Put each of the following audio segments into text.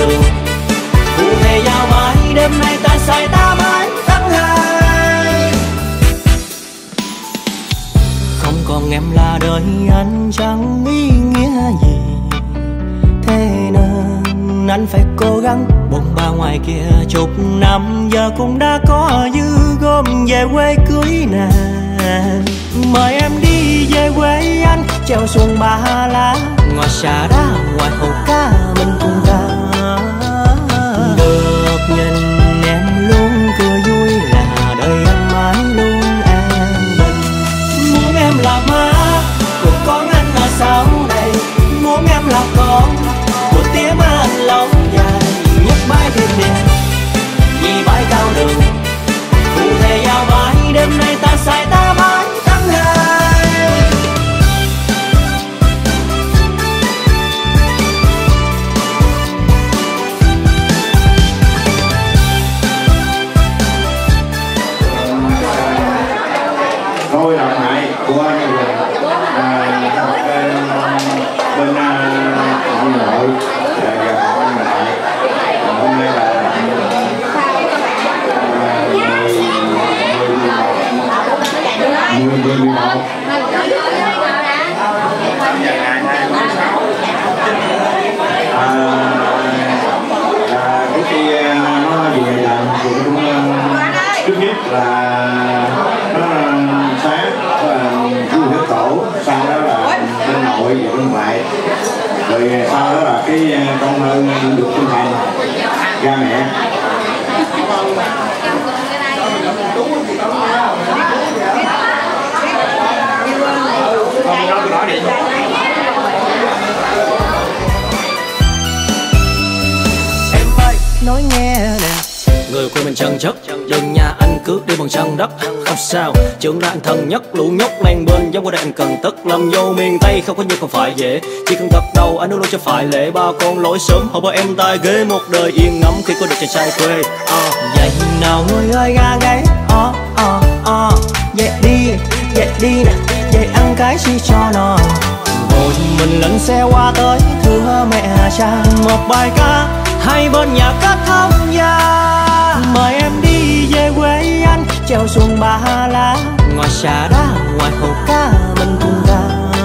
đường. Phụ thề giao mãi đêm nay ta say ta mãi tháng hai. Không còn em là đời anh chẳng ý nghĩa gì, thế nên anh phải cố gắng. Bồn ba ngoài kia chục năm giờ cũng đã có dư gom về quê cưới nè. Mời em đi về quê anh treo xuồng Ba Lá, ngoài xà đá ngoài hồ cá mình cùng ta. Được nhìn em luôn cười vui là đời anh mãi luôn an bình. Muốn em là má của con anh là sau này, muốn em là con của tía má anh lâu dài. Nhấc bãi thuyền đẹp vì bãi cao đường, phụ thề giao mãi đêm nay ta say ta mãi tháng hai. Tôi đọc lại của anh bên Hà Nội hôm nay là cái kia nó về làm thì cũng trước nhất là nó sáng du lịch tổ, sau đó là bên nội và bên ngoại, rồi sau đó là cái con ơn được tinh thần cha mẹ. Em ơi nói nghe nè, người quê mình chân chất, đừng nhà anh cướp đi bằng chân đất. Không sao, trưởng ra anh thân nhất, lũ nhóc men bên giống qua đây anh cần tất. Làm vô miền Tây không có như không phải dễ, chỉ cần gật đầu anh luôn luôn cho phải lễ. Ba con lối sớm họ bảo em tai ghế, một đời yên ngắm khi có được chàng trai quê. Vậy nào người ơi ga gáy, dậy đi nè, dậy ăn cái chi cho nó. Rồi mình lên xe qua tới thưa mẹ cha, một bài ca hai bên nhà kết thông gia. Mời em đi về quê anh treo xuồng Ba Lá, ngoài xà đá ngoài hồ cá mình cùng ta.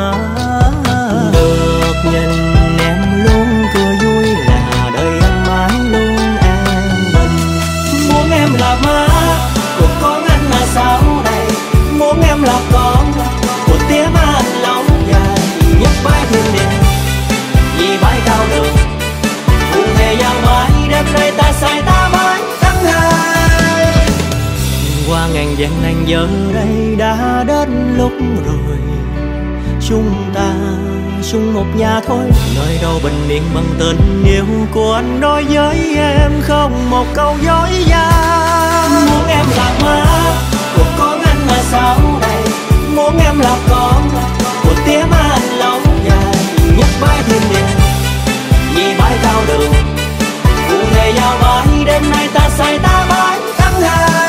Được nhìn em luôn cười vui là đời anh mãi luôn an bình. Muốn em là má của con anh là sau này, muốn em là con của tía má anh lâu dài. Nhấc bãi thuyền đẹp vì bãi cao đường, phụ thề giao mãi đêm nay ta say ta mãi tháng hai. Qua ngàn vạn nàng giờ đây đã đến lúc rồi, chúng ta chung một nhà thôi. Nơi đâu bình yên bằng tình yêu của anh đối với em, không một câu dối gian. Muốn em là má của con anh là sau này, muốn em là con của tía má anh lâu dài. Nhấc bãi thuyền đẹp vì bãi cao đường, phụ thề giao mãi đêm nay ta say ta mãi tháng hai.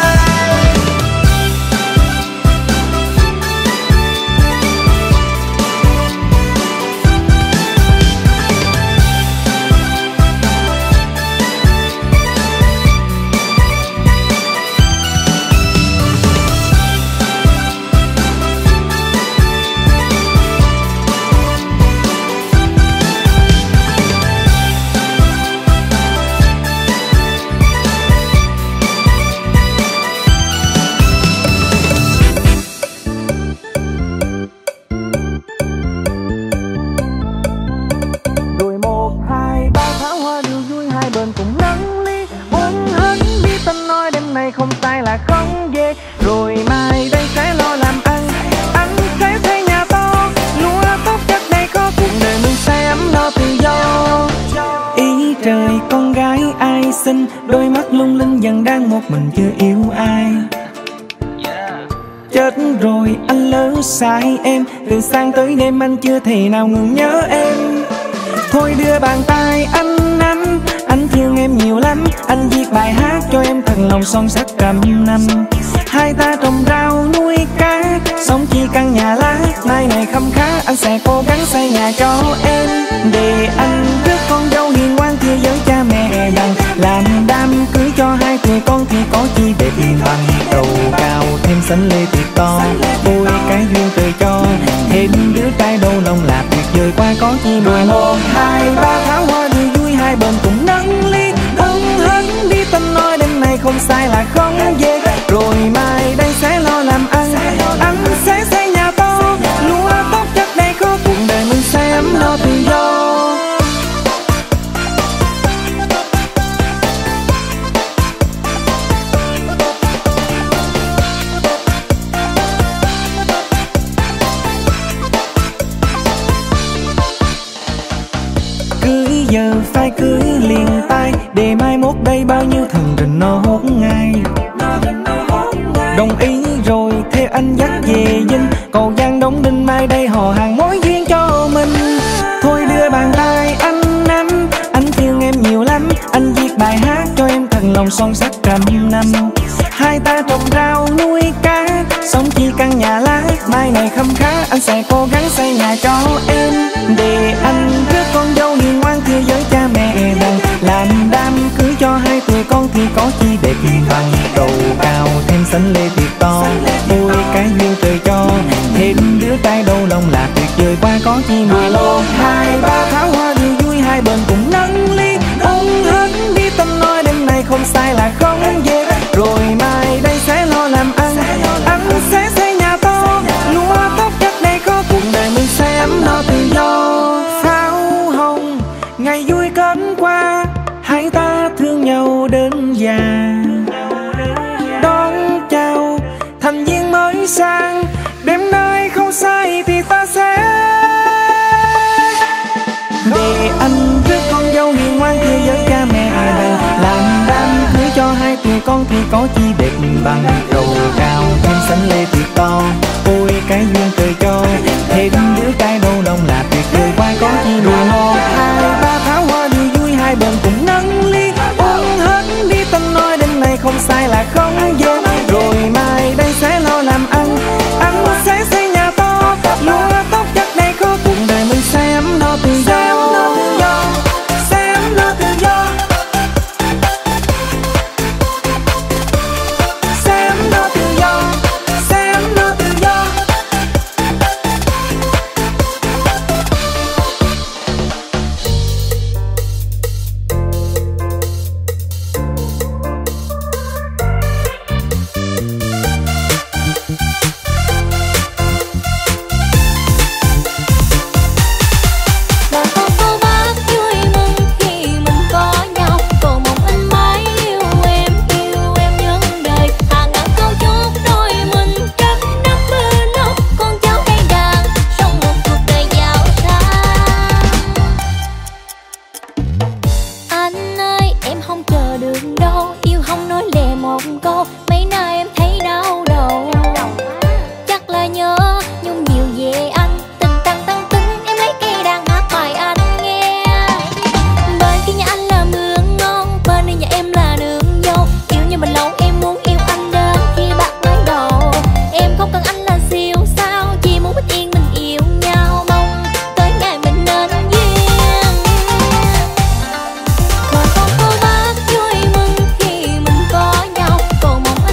Không sai là không về, rồi mai đây sẽ lo làm ăn. Anh sẽ thuê nhà to, lúa tốt chất đây có, cuộc đời mình sẽ ấm no tự do. Ý trời con gái ai xinh, đôi mắt lung linh dần đang một mình chưa yêu ai. Chết rồi anh lỡ sai em, từ sáng tới đêm anh chưa thể nào ngừng nhớ em. Thôi đưa bàn tay anh thương em nhiều lắm. Anh viết bài hát cho em thật lòng son sắt trăm năm. Hai ta trồng rau nuôi cá, sống chi căn nhà lá. Nay này khấm khá anh sẽ cố gắng xây nhà cho em, để anh rước con dâu hiền ngoan kia với cha mẹ sánh lê thiệt to. Ôi cái duyên trời cho thêm đứa trai đâu lòng là tuyệt vời qua có chi mà. 1, 2, 3 tháo hoa đi vui hai bên cùng nâng ly hân hân đi tâm nói đêm nay không sai là không về. Rồi mai đây sẽ lo làm ăn, anh sẽ xây nhà to, lúa tốt chất đây có cuộc đời mình sẽ ấm no tự do. Cưới giờ phải cưới liền tay, để mai mốt đây bao nhiêu thần rình nó hốt ngay. Đồng ý rồi theo anh dắt về dinh, cầu Giang Đông Đinh mai đây hò hàng mối duyên cho mình. Thôi đưa bàn tay anh nắm, anh thương em nhiều lắm, anh viết bài hát cho em thần lòng son sắt trăm năm. Hai ta trồng rau nuôi cá, sống chi căn nhà lá, mai này khâm khá anh sẽ cố gắng xây nhà cho em. Để anh rước con dâu hiền ngoan thưa với cha mẹ rằng, làm đám cưới cho hai tụi con thì có chi đẹp bằng. Đầu cao thêm sánh lê thiệt to, ôi cái duyên trời cho thêm đứa trai đâu lòng là tuyệt vời qua có chi mà. 1, 2, 3 tháo hoa đi vui hai bên cùng nâng ly ân hân đi tâm nói đêm nay không sai là không về. Rồi mai đây sẽ lo làm ăn, anh sẽ xây nhà to, lúa tốt chất đây có cuộc đời mình sẽ ấm no tự do. Pháo hồng ngày vui kết qua, hai ta thương nhau đến già, đón chào thành viên mới sang, đêm nay không sai thì ta sẽ để anh rước con dâu hiền ngoan thưa với cha mẹ rằng, làm đám cưới cho hai tụi con thì có chi đẹp bằng. Đầu cao thêm sánh lê thiệt to, ôi cái duyên trời cho thêm đứa trai đâu lòng là tuyệt vời qua có chi mà. 1, 2, 3 tháo hoa đi vui hai bên cùng nâng ly ân hân đi tâm nói đêm nay không sai là không về. Rồi mai đây sẽ lo làm ăn, anh sẽ xây nhà to, lúa tốt chất đây có cuộc đời mình sẽ ấm no tự do. Còn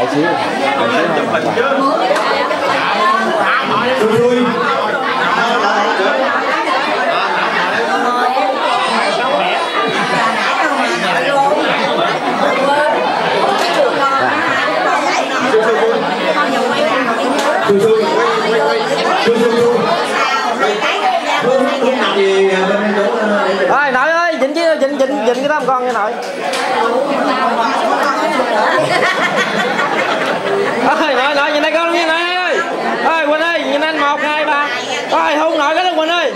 xíu. chụp hình chứ. Vui. Ơi nội ơi, dịnh cái tấm con nha nội. Ơi nội nhìn đây con nhìn đây ơi. Ơi Quỳnh ơi, nhìn anh 1 2 3. Ơi hôn nội cái đó Quỳnh ơi.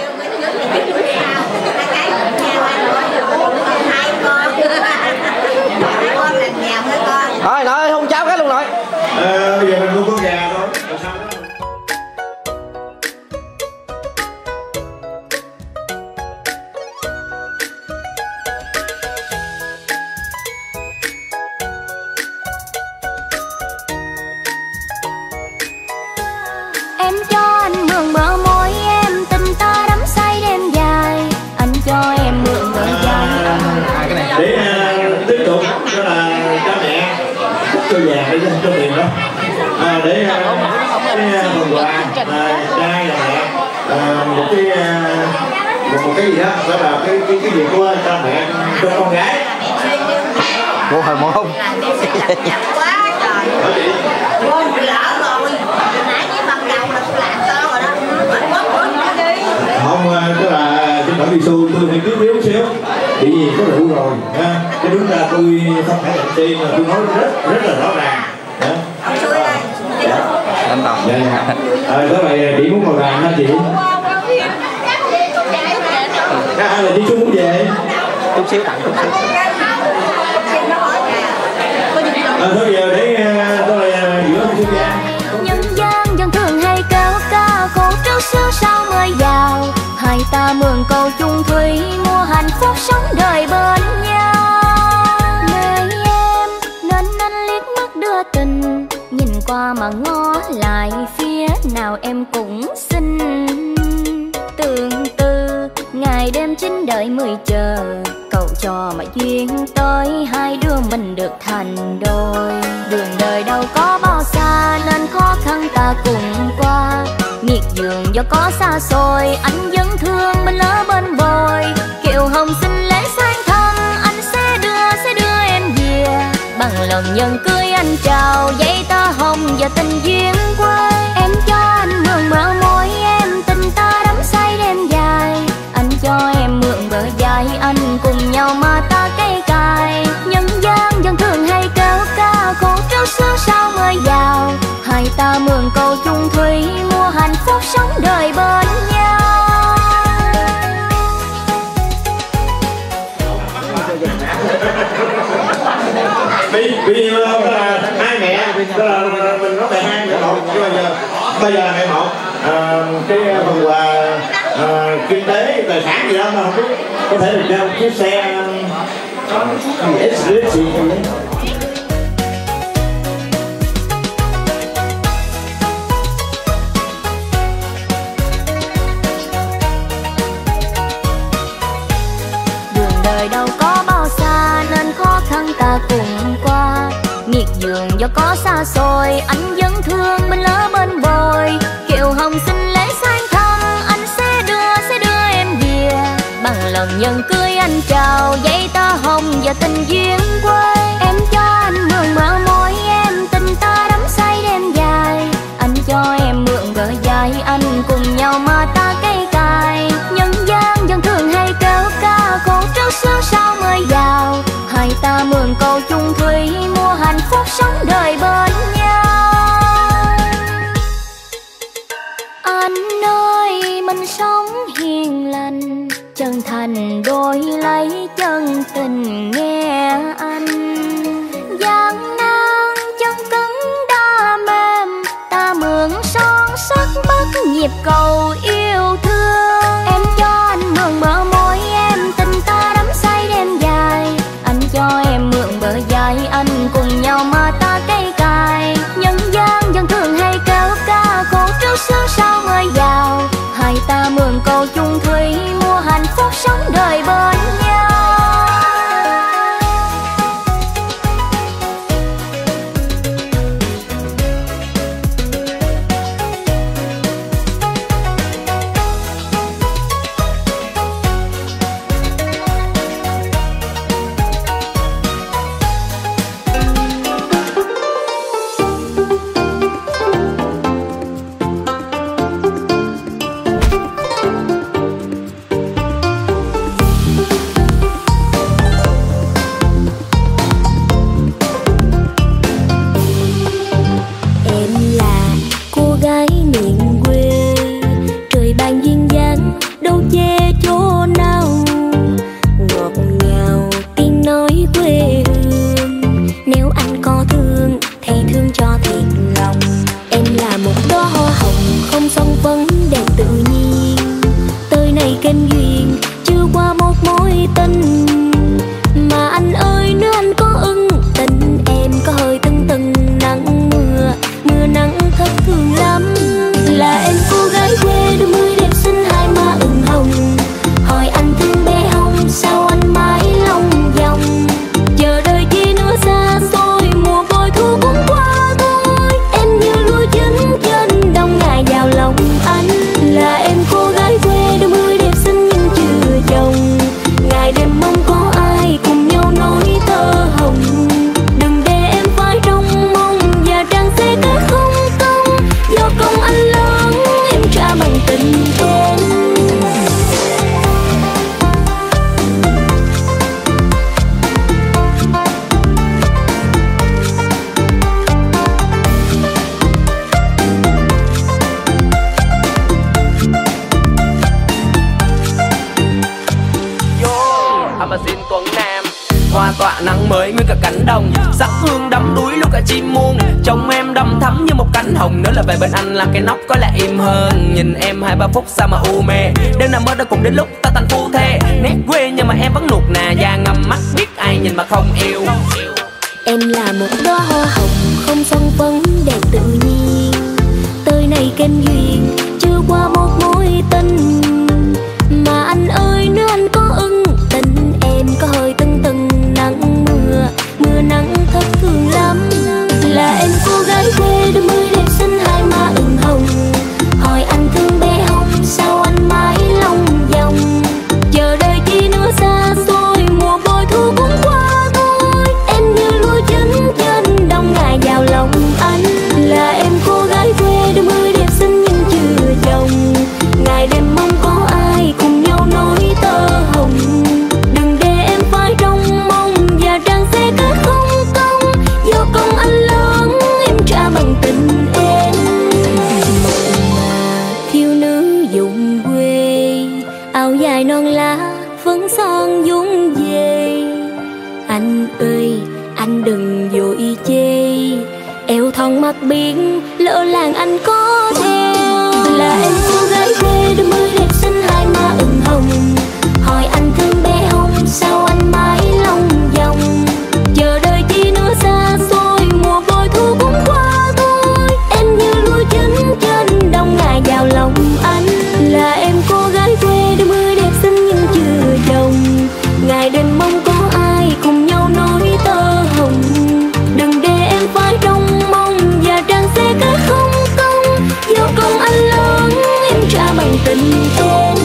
Nội ơi hôn cháu cái luôn nội. Bây giờ mình mua con gà thôi. Em cho anh mượn bờ môi em, tình ta đắm say đêm dài. Anh cho em mượn bờ dài. Để tiếp tục đó là cha mẹ cho vàng để cho tiền đó. Để cái phần quà trai và mẹ một cái gì đó là cái gì của cha mẹ cho con gái. Mua hồi mua không? Quá trời. Con lỡ rồi. Nãy cái phần đầu là tôi làm to rồi đó. Không, tức là xin lỗi đi xu tôi phải trước yếu xíu. Bởi vì có rượu rồi ha. Cái đúng ra tôi không phải làm chi mà tôi nói rất là rõ ràng. Ông xui đây. Anh Đồng. Dạ. Đó là chị muốn màu vàng hả chị? Là chị Xuân muốn về. Chút xíu tặng chút xíu. Thôi giờ để tôi giữa Xuân ra. Nhân gian dân thường hay kêu ca khổ trước xưa sao mới giàu. Hai ta mượn cầu chung thủy mua hạnh phúc sống đời bên nhau. Nơi em nên anh liếc mắt đưa tình, nhìn qua mà ngó lại phía nào em cũng xinh. Tương tư ngày đêm chín đợi 10 chờ, cầu cho mà duyên tới hai đứa mình được thành đôi. Đường đời đâu có bao xa nên khó khăn ta cùng qua. Miệt vườn do có xa xôi anh vẫn thương bên lỡ bên bồi. Kiều hồng xin lễ sang thân anh sẽ đưa em về. Bằng lòng nhân cưới anh chào giấy tờ hồng và tình duyên quê. Em cho anh mượn bờ môi em, tình ta đắm say đêm dài. Anh cho em mượn bờ dài anh cùng nhau mà ta cây cài. Nhân gian dân thường hay kêu ca khổ trước xưa sao mới giàu. Hai ta mượn cầu chung thủy mua hạnh phúc sống đời bên nhau. Vì đó là hai mẹ, đó là mình nói về hai mẹ một, nhưng mà bây giờ là mẹ một. Cái phần quà kinh tế tài sản gì đó mà không biết, có thể là cho chiếc xe SUV gì không đấy. Đường đời đâu có bao xa nên khó khăn ta cùng qua. Miệt vườn do có xa xôi anh vẫn thương bên lỡ bên bồi. Kiều hồng xin lễ sang thân anh sẽ đưa em về. Bằng lòng nhân cưới anh chào giấy tờ hồng và tình duyên quê. Em cho anh mượn bờ môi em, tình ta đắm say đêm dài. Anh cho em mượn bờ dài anh cùng nhau mà ta cây cài. Nhân gian dân thường hay kêu ca khổ trước xưa sao mới giàu. Hai ta mượn cầu chung thủy mua hạnh phúc sống đời bên nhau. Anh ơi mình sống hiền lành, chân thành đôi lấy chân tình nghe anh. Gian nan chân cứng đa mềm, ta mượn son sắc bắt nhịp cầu yêu thương. Em cho anh mượn bờ môi em, tình ta đắm say đêm dài. Anh cho em mượn bờ dài anh cùng nhau mà ta cây cài. Nhân gian dân thường hay kêu ca khổ trước xưa sao mới giàu. Hai ta mượn cầu chung thủy mua hạnh phúc sống đời bên nhau. Sắc hương đắm đuối lúc cả chim muôn. Trong em đâm thắm như một cánh hồng. Nếu là về bên anh làm cái nóc có lẽ im hơn. Nhìn em 2-3 phút sao mà u mê. Đêm nào mơ đã cùng đến lúc ta thành phu thê. Nét quê nhưng mà em vẫn nuột nà. Da ngầm mắt biết ai nhìn mà không yêu. Em là một đóa hoa hồng không son phấn đẹp tự nhiên. Tới này kênh duyên chưa qua một mối tình. Mà anh ơi nếu anh có ưng tình em có hơi tưng tưng nắng mưa. Mưa nắng thất thường lắm. Là em cô gái quê đôi mươi đẹp xinh hai má ửng hồng. Hỏi anh thương bé không sao anh mãi lòng vòng. Chờ đợi chi nữa xa xôi mùa bội thu cũng qua thôi. Em như lúa chín trên đông ngày vào lòng anh. Là em cô gái quê đôi mươi đẹp xinh nhưng chưa chồng. Ngày đêm mong có ai cùng nhau nối tơ hồng. Đừng để em phải trong mong và trang xe cách không công. Do công anh lớn em trả bằng tình em. Thiếu nữ vùng quê áo dài non lá phấn son vung về. Anh ơi anh đừng vội chê. Eo thon mặt biển lỡ làng anh có theo. Là em cô gái quê đôi mươi đẹp xinh hai má ửng hồng. Hỏi anh thương bé không sao anh mãi lòng vòng. Chờ đợi chi nữa xa xôi mùa bội thu cũng qua thôi. Em như lúa chín trên đông ngày vào lòng anh. Là em cô gái quê đôi mươi đẹp xinh nhưng chưa chồng. Ngày đêm mong có ai cùng nhau nối tơ hồng. Đừng để em phải trong mong và trang xe cách không công. Do công anh lớn em trả bằng tình em.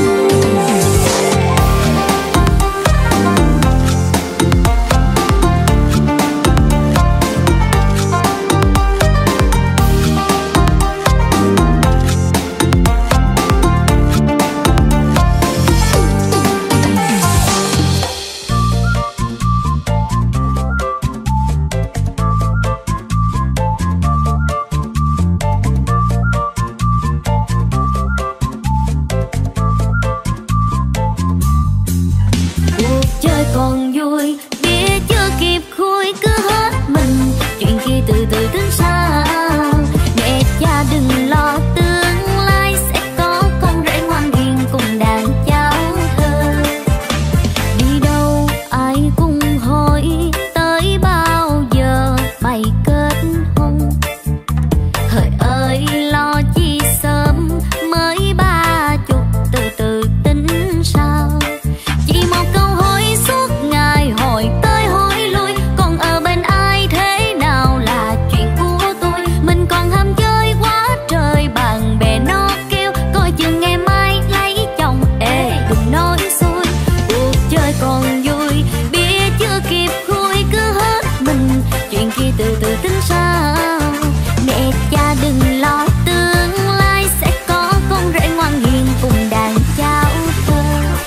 Còn vui biết chưa kịp khui cứ hết mình. Chuyện kia từ từ tính sao. Mẹ cha đừng lo tương lai sẽ có con rể ngoan hiền cùng đàn cháu thơ. Đi đâu ai cũng hỏi tới bao giờ bày kết hôn. Hỡi ơi lo chi sớm mới 30 từ từ tính sao. Chỉ một câu hỏi suốt ngày hỏi tới hỏi lui. Còn ở bên ai thế nào là chuyện của tôi. Mình còn ham chơi quá trời bạn bè nó kêu. Coi chừng ngày mai lấy chồng ê đừng nói xui. Cuộc chơi còn vui bia chưa kịp khui cứ hết mình. Chuyện kia từ từ tính sao. Mẹ cha đừng lo tương lai sẽ có con rể ngoan hiền cùng đàn cháu thơ.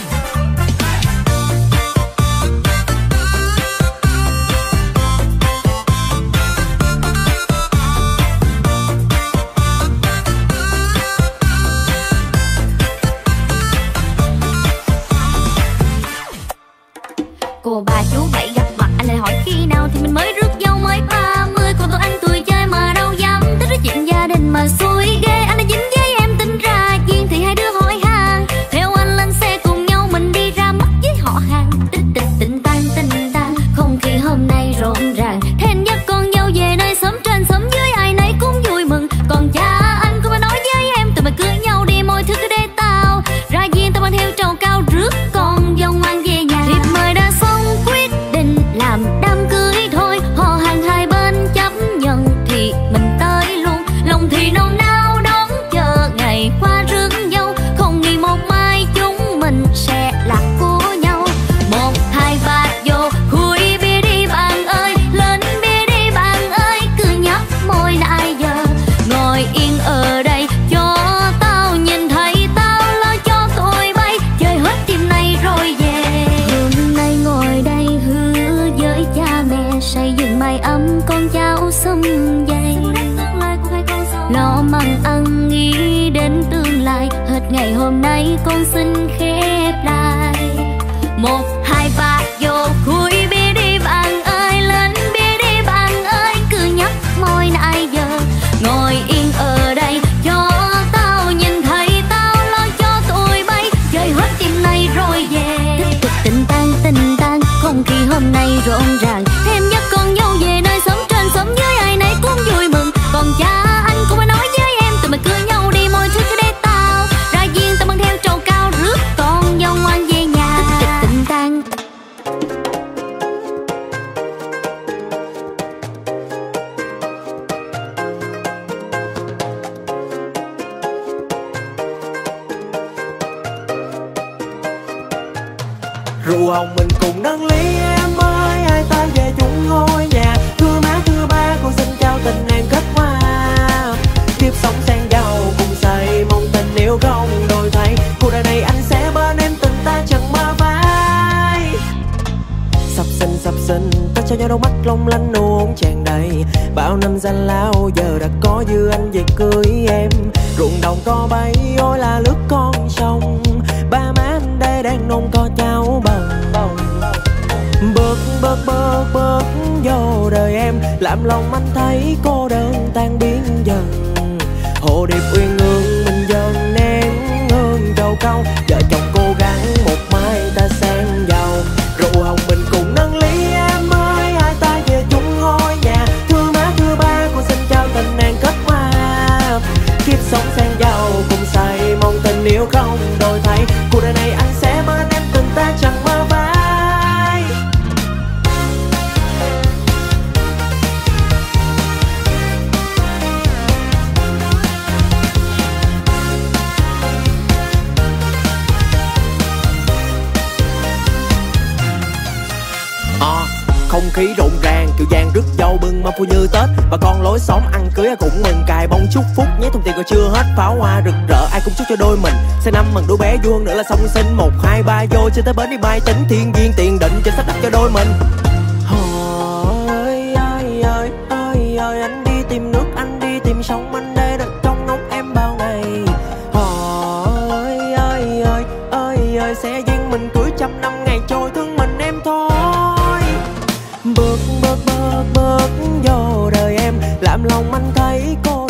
Cô bà chú bảy gặp mặt anh lại hỏi khi nào thì mình mới rước dâu mới 30. Còn tụi anh tuổi chơi mà đâu dám tính nói chuyện gia đình mà xui ghê. Anh đã dính với em tính ra duyên thì hai đứa hỏi hàng. Theo anh lên xe cùng nhau mình đi ra mắt với họ hàng. Tình tan không khí hôm nay rộn ràng. Thế anh dắt con dâu về nơi xóm trên xóm dưới ai nấy cũng vui mừng. Còn cha anh cũng đã nói với em tụi mình cưới nhau đi mọi thứ cứ để tao ra duyên tao mang theo trầu cao rước con dâu ngoan về nhà. Thiệp mời đã xong quyết định làm đám cưới thôi. Họ hàng hai bên chấp nhận thì mình tới luôn. Lòng thì nôn nao đón chờ ngày qua rước dâu. Không nghĩ một mai chúng mình sẽ lạc của nhau. 1, 2, 3 vô khui bia đi bạn ơi. Lên bia đi bạn ơi. Cứ nhấp môi nãy giờ. Ngồi yên ở đây cho tao nhìn thấy. Tao lo cho tôi bay chơi hết đêm nay rồi về. Hôm nay ngồi đây hứa với cha mẹ xây dựng mái ấm con cháu xum vầy. Lo măng ăn nghĩ đến tương lai. Hết ngày hôm nay con xin khép lại. 1, 2, 3 vô khui bia đi bạn ơi. Lên bia đi bạn rượu hồng mình cùng nâng ly em ơi, hai ta về chung ngôi nhà. Thưa má thưa ba con xin chào tình em kết hoa, kiếp sống sang giàu cùng xây mong tình yêu không đổi thay. Cuộc đời này anh sẽ bên em tình ta chẳng mơ phai. Sắp xinh ta cho nhau đôi mắt long lanh nụ hôn tràn đầy. Bao năm danh lao giờ đã có dư anh về cưới em. Ruộng đồng có bay ôi là lướt con sông, ba má anh đây đang nôn co cháu bồng. Bước vô đời em, làm lòng anh thấy cô đơn tan biến dần. Hồ điệp uyên ương mình dần nén hương trầu câu, vợ chồng cố gắng một mai ta sang giàu. Rượu hồng mình cùng nâng ly em ơi, hai ta về chung ngôi nhà. Thưa má thưa ba con xin chào tình nàng kết hoa, kiếp sống sang giàu cùng say mong tình yêu không đổi thay. Cuộc đời này anh sẽ bên em tình ta chẳng mơ phai. Không khí rộn ràng kiểu giang rước dâu bưng mâm phu như Tết. Bà con lối xóm ăn cưới cũng mừng, cài bông chúc phúc nhé thông tiền còn chưa hết. Pháo hoa rực rỡ ai cũng chúc cho đôi mình sang năm mừng đứa bé vui hơn nữa là song sinh. 1, 2, 3 vô trên tới bến đi mai tính thiên viên tiền định cho sắp đặt cho đôi mình. Ơi anh đi tìm nước anh đi tìm sông, anh đây đợi trong ngóng em bao ngày. Ơi sẽ duyên mình cưới 100 năm ngày trôi thương mình em thôi. Bước vô đời em, làm lòng anh thấy cô